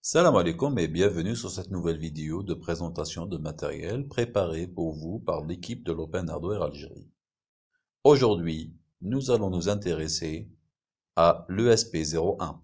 Salam alaikum et bienvenue sur cette nouvelle vidéo de présentation de matériel préparé pour vous par l'équipe de l'Open Hardware Algérie. Aujourd'hui, nous allons nous intéresser à l'ESP01.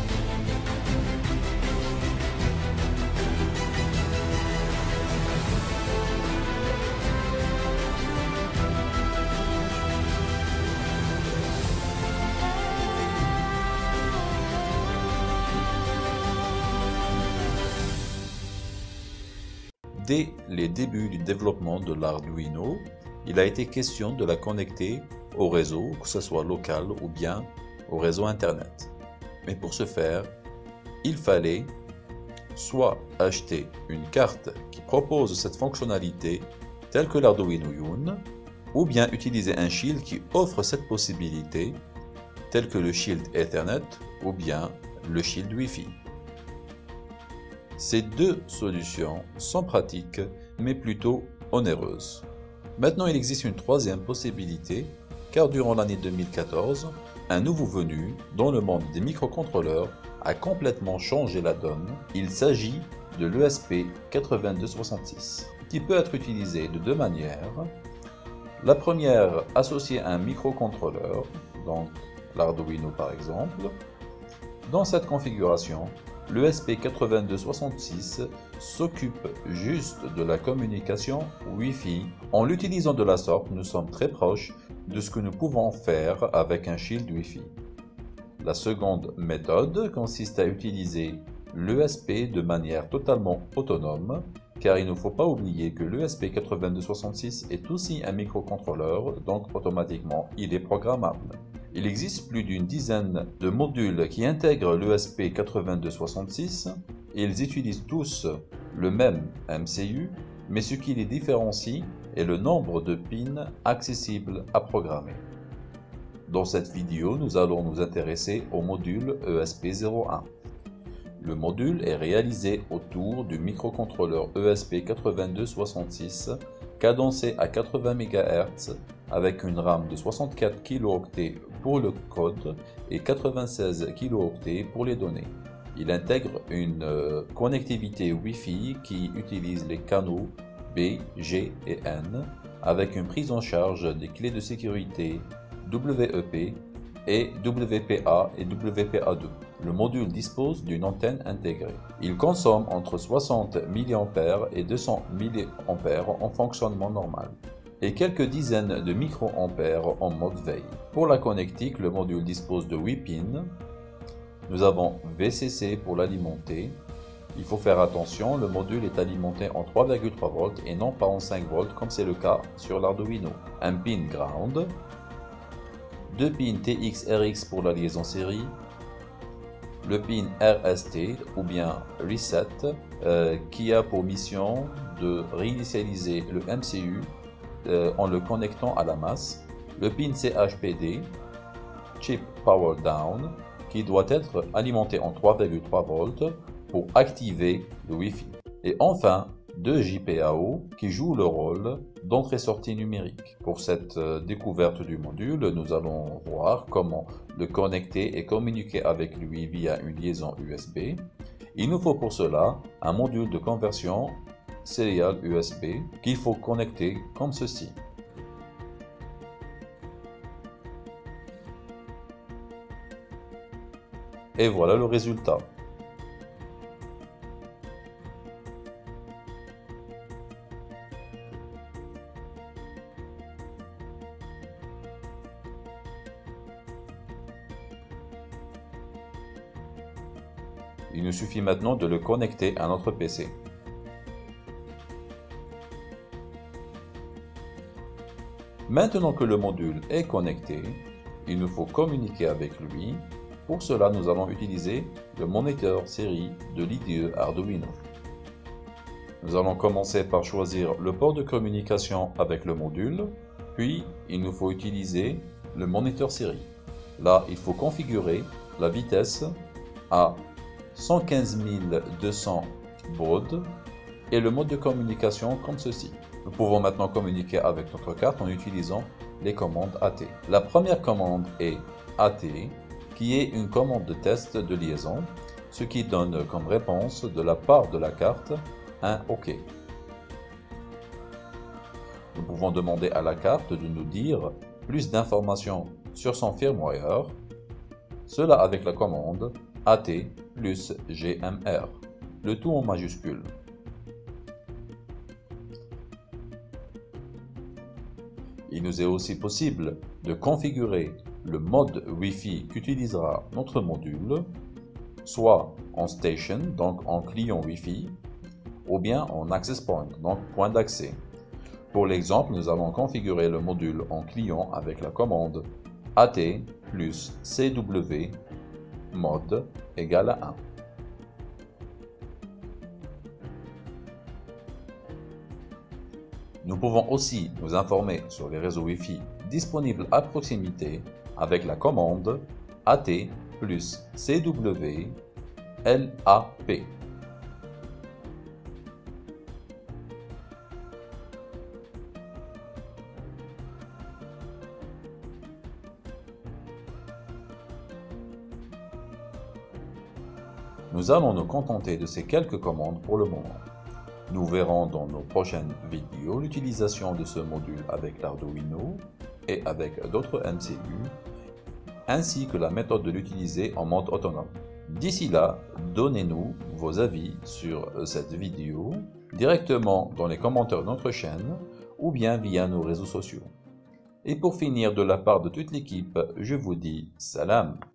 Dès les débuts du développement de l'Arduino, il a été question de la connecter au réseau, que ce soit local ou bien au réseau Internet. Mais pour ce faire, il fallait soit acheter une carte qui propose cette fonctionnalité telle que l'Arduino Uno, ou bien utiliser un shield qui offre cette possibilité tel que le shield Ethernet ou bien le shield Wi-Fi. Ces deux solutions sont pratiques, mais plutôt onéreuses. Maintenant, il existe une troisième possibilité, car durant l'année 2014, un nouveau venu dans le monde des microcontrôleurs a complètement changé la donne. Il s'agit de l'ESP8266, qui peut être utilisé de deux manières. La première, associée à un microcontrôleur, donc l'Arduino par exemple. Dans cette configuration, l'ESP8266 s'occupe juste de la communication Wi-Fi. En l'utilisant de la sorte, nous sommes très proches de ce que nous pouvons faire avec un shield Wi-Fi. La seconde méthode consiste à utiliser l'ESP de manière totalement autonome, car il ne faut pas oublier que l'ESP8266 est aussi un microcontrôleur, donc automatiquement il est programmable. Il existe plus d'une dizaine de modules qui intègrent l'ESP8266 et ils utilisent tous le même MCU, mais ce qui les différencie est le nombre de pins accessibles à programmer. Dans cette vidéo, nous allons nous intéresser au module ESP01. Le module est réalisé autour du microcontrôleur ESP8266 cadencé à 80 MHz avec une RAM de 64 kilo-octets pour le code et 96 kilo-octets pour les données. Il intègre une connectivité Wi-Fi qui utilise les canaux B, G et N avec une prise en charge des clés de sécurité WEP et WPA et WPA2. Le module dispose d'une antenne intégrée. Il consomme entre 60 mA et 200 mA en fonctionnement normal et quelques dizaines de microampères en mode veille. Pour la connectique, le module dispose de 8 pins. Nous avons VCC pour l'alimenter. Il faut faire attention, le module est alimenté en 3,3 volts et non pas en 5 volts comme c'est le cas sur l'Arduino. Un pin ground, 2 pins TX-RX pour la liaison série, le pin RST ou bien Reset qui a pour mission de réinitialiser le MCU en le connectant à la masse, le pin CHPD, Chip Power Down, qui doit être alimenté en 3,3 volts pour activer le Wi-Fi. Et enfin, 2 JPAO qui jouent le rôle d'entrée-sortie numérique. Pour cette découverte du module, nous allons voir comment le connecter et communiquer avec lui via une liaison USB. Il nous faut pour cela un module de conversion serial USB qu'il faut connecter comme ceci. Et voilà le résultat. Il nous suffit maintenant de le connecter à notre PC. Maintenant que le module est connecté, il nous faut communiquer avec lui. Pour cela, nous allons utiliser le moniteur série de l'IDE Arduino. Nous allons commencer par choisir le port de communication avec le module, puis il nous faut utiliser le moniteur série. Là, il faut configurer la vitesse à 115 200 baud et le mode de communication comme ceci. Nous pouvons maintenant communiquer avec notre carte en utilisant les commandes AT. La première commande est AT, qui est une commande de test de liaison. ce qui donne comme réponse de la part de la carte un OK. Nous pouvons demander à la carte de nous dire plus d'informations sur son firmware, cela avec la commande AT plus GMR, le tout en majuscule. Il nous est aussi possible de configurer le mode Wi-Fi qu'utilisera notre module, soit en station, donc en client Wi-Fi, ou bien en access point, donc point d'accès. Pour l'exemple, nous allons configurer le module en client avec la commande AT plus CW mode égale à 1. Nous pouvons aussi nous informer sur les réseaux Wi-Fi disponibles à proximité avec la commande AT plus CW LAP. Nous allons nous contenter de ces quelques commandes pour le moment. Nous verrons dans nos prochaines vidéos l'utilisation de ce module avec l'Arduino et avec d'autres MCU, ainsi que la méthode de l'utiliser en mode autonome. D'ici là, donnez-nous vos avis sur cette vidéo directement dans les commentaires de notre chaîne ou bien via nos réseaux sociaux. Et pour finir, de la part de toute l'équipe, je vous dis salam.